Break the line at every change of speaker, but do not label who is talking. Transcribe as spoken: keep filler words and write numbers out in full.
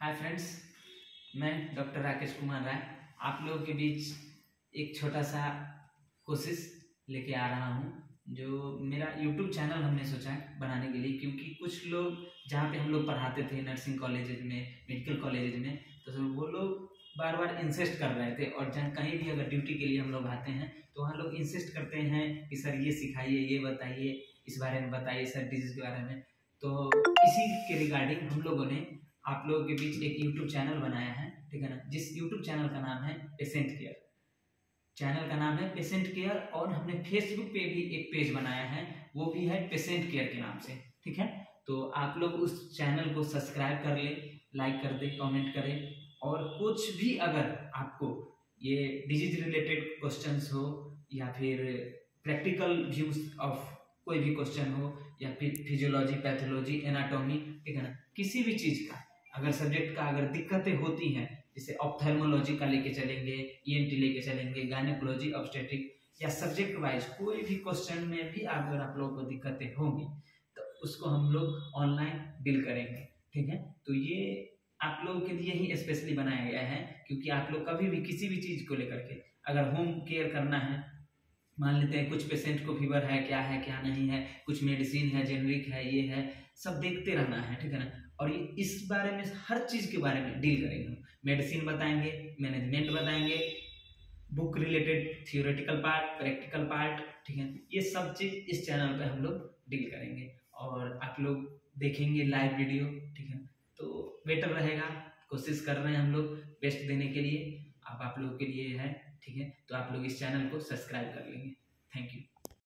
हाय friends, मैं doctor Rakesh Kumar Rai आप लोगों के बीच एक छोटा सा कोशिश लेके आ रहा हूँ। जो मेरा यूट्यूब चैनल हमने सोचा है बनाने के लिए, क्योंकि कुछ लोग जहाँ पे हम लोग पढ़ाते थे नर्सिंग कॉलेजेज में, मेडिकल कॉलेजेज में, तो वो लोग बार बार इंसिस्ट कर रहे थे। और जहाँ कहीं भी अगर ड्यूटी के लिए हम लोग आते हैं तो वहाँ लोग इंसिस्ट करते हैं कि सर ये सिखाइए, ये बताइए, इस बारे में बताइए, सर डिजीज़ के बारे में। तो इसी के रिगार्डिंग हम लोगों ने आप लोगों के बीच एक यूट्यूब चैनल बनाया है, ठीक है ना, जिस यूट्यूब चैनल का नाम है पेशेंट केयर। चैनल का नाम है पेशेंट केयर और हमने फेसबुक पे भी एक पेज बनाया है, वो भी है पेशेंट केयर के नाम से, ठीक है। तो आप लोग उस चैनल को सब्सक्राइब कर ले, लाइक कर दे, कमेंट करें। और कुछ भी अगर आपको ये डिजीज रिलेटेड क्वेश्चंस हो या फिर प्रैक्टिकल व्यूज ऑफ कोई भी क्वेश्चन हो या फिर फिजियोलॉजी, पैथोलॉजी, एनाटॉमी, ठीक है ना, किसी भी चीज़ का अगर सब्जेक्ट का अगर दिक्कतें होती हैं, जैसे ऑप्थेल्मोलॉजी का लेके चलेंगे, ईएनटी लेके चलेंगे, गायनेकोलॉजी, ऑब्स्टेट्रिक, या सब्जेक्ट वाइज कोई भी क्वेश्चन में भी अगर आप लोगों को दिक्कतें होंगी तो उसको हम लोग ऑनलाइन डील करेंगे, ठीक है। तो ये आप लोगों के लिए ही स्पेशली बनाया गया है, क्योंकि आप लोग कभी भी किसी भी चीज़ को लेकर के अगर होम केयर करना है, मान लेते हैं कुछ पेशेंट को फीवर है, क्या है क्या नहीं है, कुछ मेडिसिन है, जेनरिक है, ये है, सब देखते रहना है, ठीक है ना। और ये इस बारे में हर चीज़ के बारे में डील करेंगे हम। मेडिसिन बताएंगे, मैनेजमेंट बताएंगे, book related theoretical part, practical part, ठीक है, ये सब चीज़ इस चैनल पे हम लोग डील करेंगे और आप लोग देखेंगे लाइव वीडियो, ठीक है। तो बेटर रहेगा, कोशिश कर रहे हैं हम लोग बेस्ट देने के लिए, अब आप लोगों के लिए है, ठीक है। तो आप लोग इस चैनल को सब्सक्राइब कर लेंगे। Thank you.